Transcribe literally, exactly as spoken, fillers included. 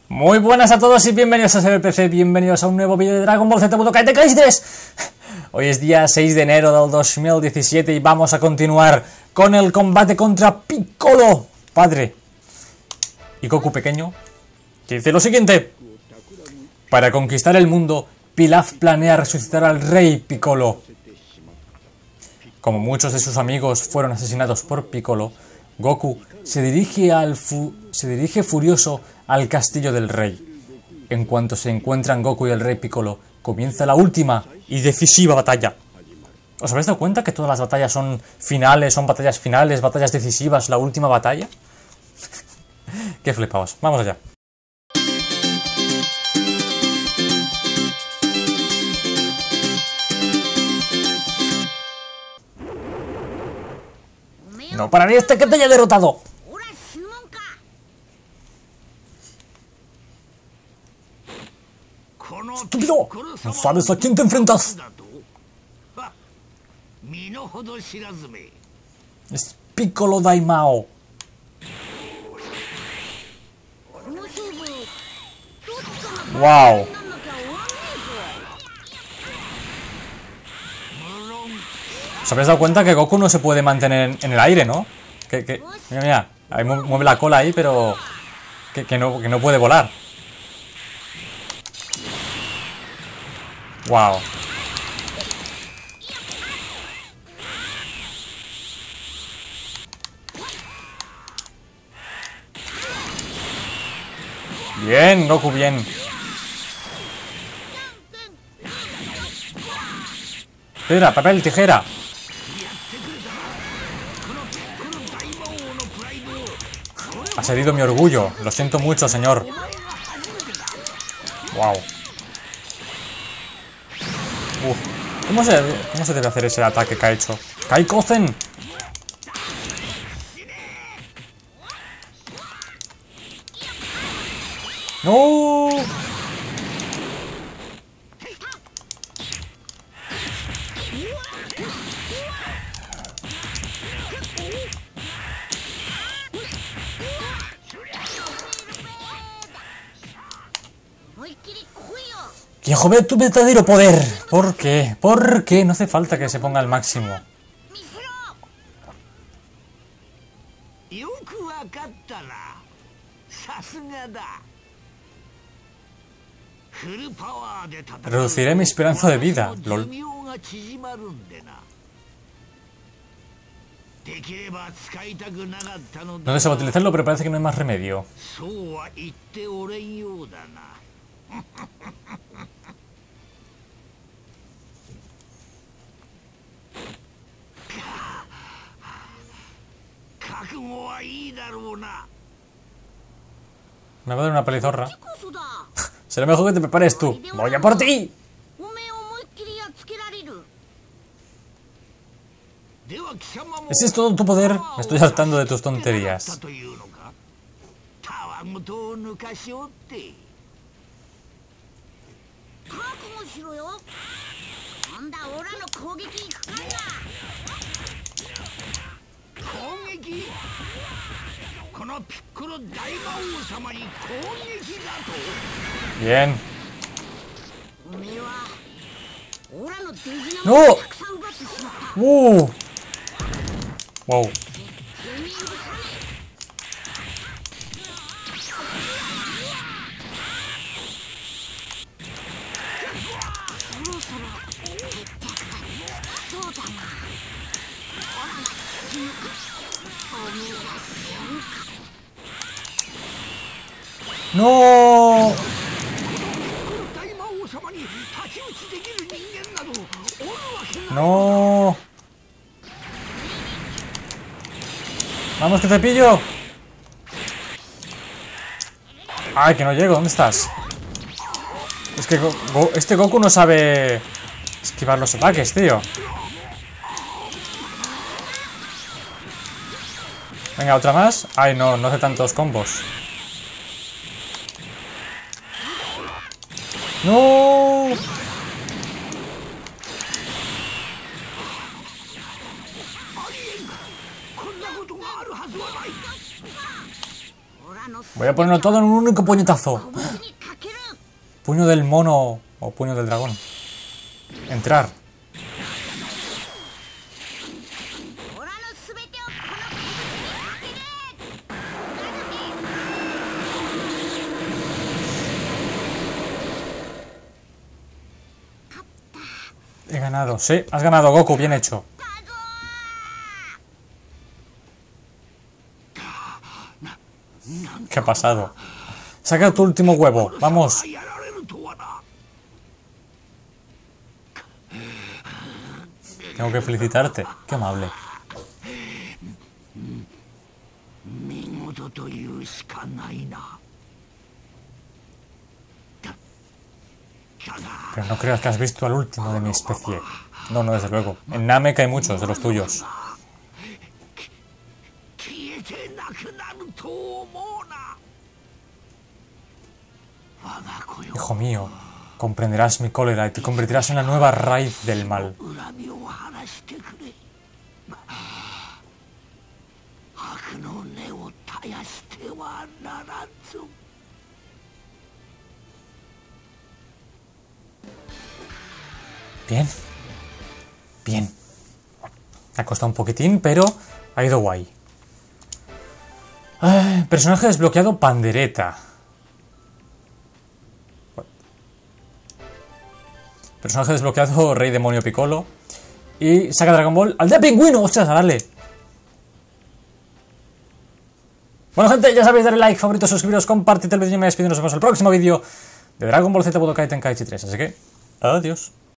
Muy buenas a todos y bienvenidos a S B P C, bienvenidos a un nuevo vídeo de Dragon Ball Z Budokai Tenkaichi tres. Hoy es día seis de enero del dos mil diecisiete y vamos a continuar con el combate contra Piccolo, padre, y Goku pequeño, que dice lo siguiente: para conquistar el mundo, Pilaf planea resucitar al rey Piccolo. Como muchos de sus amigos fueron asesinados por Piccolo, Goku se dirige, al fu se dirige furioso al castillo del rey. En cuanto se encuentran Goku y el rey Piccolo, comienza la última y decisiva batalla. ¿Os habéis dado cuenta que todas las batallas son finales, son batallas finales, batallas decisivas, la última batalla? Qué flipaos. Vamos allá. No pararé hasta que te haya derrotado. ¡Estúpido! ¿No sabes a quién te enfrentas? Es Piccolo Daimao. ¡Wow! ¿Os habéis dado cuenta que Goku no se puede mantener en el aire, no? Que, que, mira, mira, ahí mueve la cola ahí, pero que, que, no, que no puede volar. Wow. Bien, Goku, bien. Piedra, papel, tijera. Has herido mi orgullo. Lo siento mucho, señor. Wow. Uf. ¿Cómo se, ¿Cómo se debe hacer ese ataque que ha hecho? ¡Kaikozen! ¡No! ¡Viejo, ve tu verdadero poder! ¿Por qué? ¿Por qué? No hace falta que se ponga al máximo. Reduciré mi esperanza de vida, lol. No deseo utilizarlo, pero parece que no hay más remedio. Me va a dar una palizorra. Será mejor que te prepares tú. ¡Voy a por ti! ¿Ese es todo tu poder? Me estoy hartando de tus tonterías. Bien. ¡No! ¡Uh! Wow. ¡No! ¡No! ¡Vamos, que te pillo! ¡Ay, que no llego! ¿Dónde estás? Es que Go Go este Goku no sabe esquivar los ataques, tío. Venga, otra más. Ay, no, no hace tantos combos. ¡No! Voy a ponerlo todo en un único puñetazo. Puño del mono o puño del dragón. Entrar. He ganado, sí, has ganado, Goku, bien hecho. ¿Qué ha pasado? Saca tu último huevo, vamos. Tengo que felicitarte, qué amable. Pero no creas que has visto al último de mi especie. No, no, desde luego. En Namek hay muchos de los tuyos. Hijo mío, comprenderás mi cólera y te convertirás en la nueva raíz del mal. Bien. Bien. Ha costado un poquitín, pero ha ido guay. Ay, personaje desbloqueado, Pandereta. Personaje desbloqueado, Rey Demonio Piccolo. Y saca Dragon Ball. ¡Aldea Pingüino! ¡Ostras, a darle! Bueno, gente, ya sabéis, darle like, favorito, suscribiros, compartid el vídeo y me despido. Nos vemos en el próximo vídeo de Dragon Ball Z Budokai Tenkaichi tres. Así que, adiós.